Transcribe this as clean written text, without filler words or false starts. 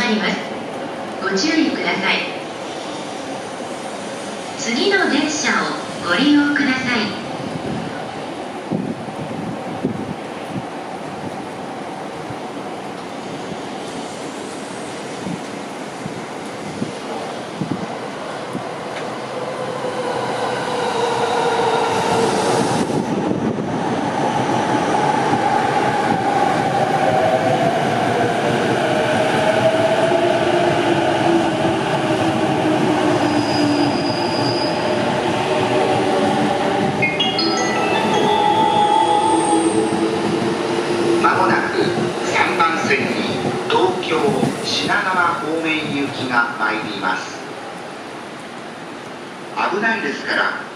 まります。ご注意ください。次の電車をご利用ください。 品川方面行きが参ります。危ないですから